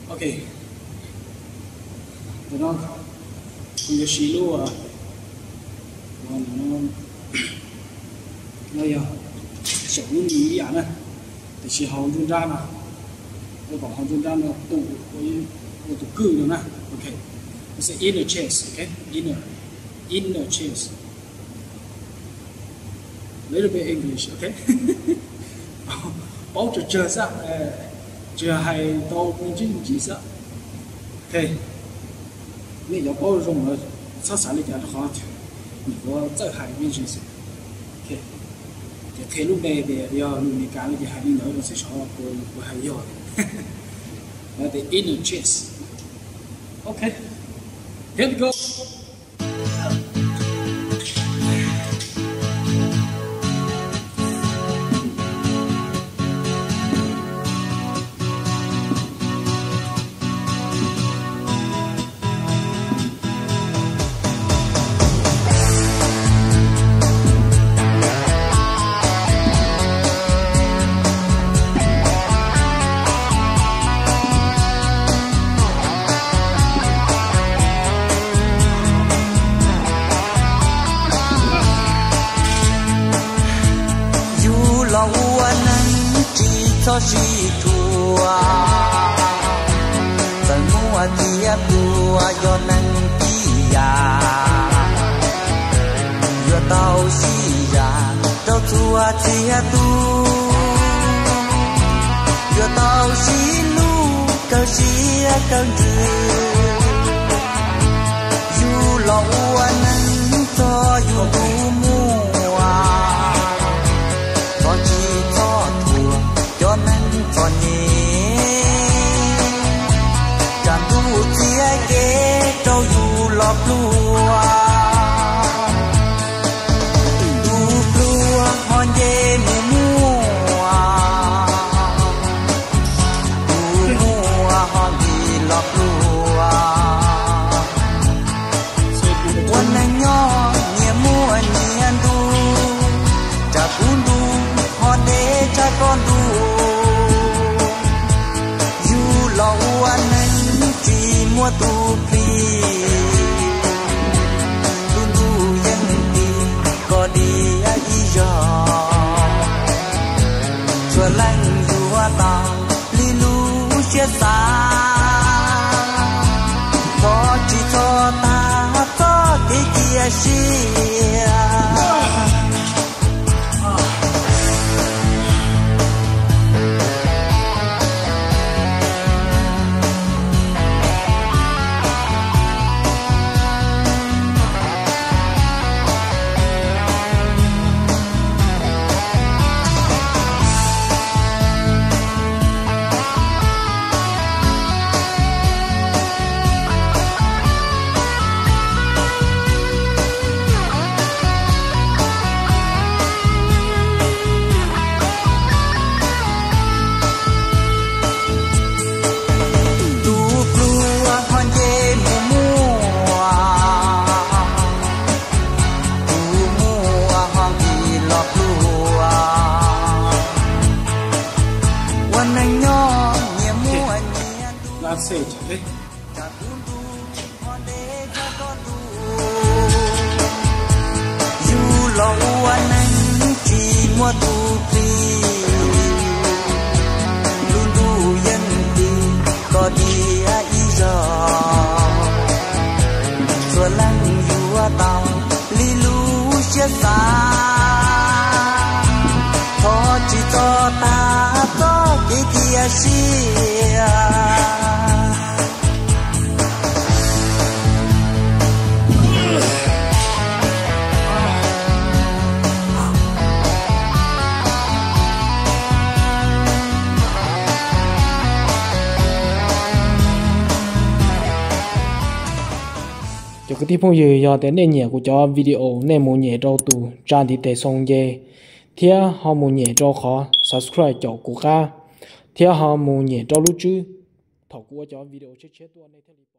ok rồi nó không có xí luôn à nó giờ sống như ý à nè thì chỉ hậu chúng ra mà tôi bảo hậu chúng ra là tủ của tủ cư nữa nè ok nó sẽ inner chest ok inner chest little bit English ok bảo cho chờ sao chờ hay tao cũng chỉ sao ok你要保证我啥啥的家都好，我这还没认识。OK，这开路那边要路你干了的还得那个是啥？我还要的，我得 inner chest。OK，here we go。cho si thua dần mua tia đua do năng kia do tao si ya tao thua tia tu do tao si lu câu si câu dư du lâu năng cho du tu mua con chi cho thua cho nên còn nhé chẳng tu chia kế trâu dù lọp lúa tu lúa hòn dê mùa tu mùa hòn gì lọp lúa quân anh nhỏ nhẹ mua nhẹ tu chả cuốn tu hòn đê cha con tu lâu anh chỉ mua tu phi luôn tu dân đi có đi ai giờ chùa lăng chùa tao li lu chia xa có chỉ cho ta có cái kia xia That's it, okay? Dù lâu anh chỉ mua tu phi luôn tu dân đi có đi ai giờ chùa lăng dù tao li lu chia xa có chỉ cho ta có cái kia xia cho cái tiếp phong gì do đến đây nhẹ của cho video nên muốn nhẹ trâu tù trang thì để xong về thì họ muốn nhẹ trâu khó subscribe cho của ca thì họ muốn nhẹ trâu lúc chứ thầu của cho video chết chết tuần này